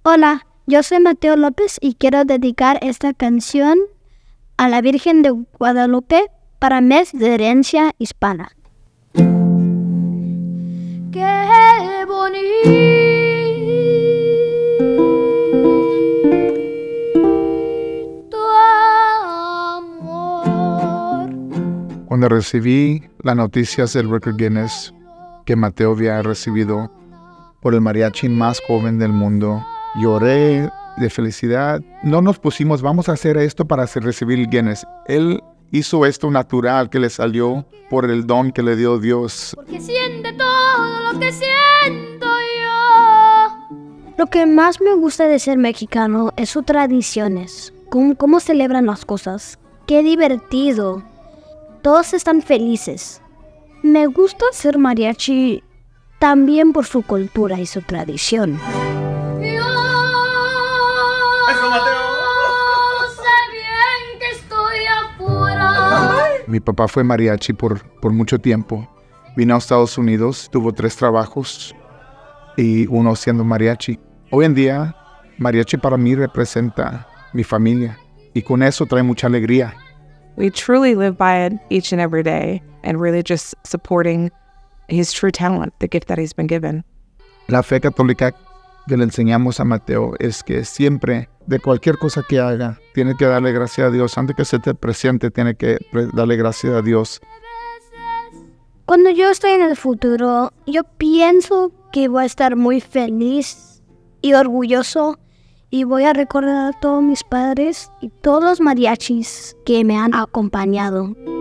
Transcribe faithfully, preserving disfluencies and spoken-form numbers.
Hola, yo soy Mateo López y quiero dedicar esta canción a la Virgen de Guadalupe para Mes de Herencia Hispana. ¡Qué bonito amor! Cuando recibí las noticias del Record Guinness que Mateo había recibido por el mariachi más joven del mundo, lloré de felicidad. No nos pusimos, vamos a hacer esto para hacer, recibir el Guinness. Él hizo esto natural que le salió por el don que le dio Dios. Porque siente todo lo que siento yo. Lo que más me gusta de ser mexicano es sus tradiciones. Cómo, cómo celebran las cosas. Qué divertido. Todos están felices. Me gusta ser mariachi también por su cultura y su tradición. Mi papá fue mariachi por, por mucho tiempo. Vino a Estados Unidos, tuvo tres trabajos y uno siendo mariachi. Hoy en día, mariachi para mí representa mi familia y con eso trae mucha alegría. We truly live by it each and every day and really just supporting his true talent, the gift that he's been given. La fe católica que le enseñamos a Mateo es que siempre, de cualquier cosa que haga, tiene que darle gracias a Dios. Antes que se te presente, tiene que darle gracias a Dios. Cuando yo estoy en el futuro, yo pienso que voy a estar muy feliz y orgulloso y voy a recordar a todos mis padres y todos los mariachis que me han acompañado.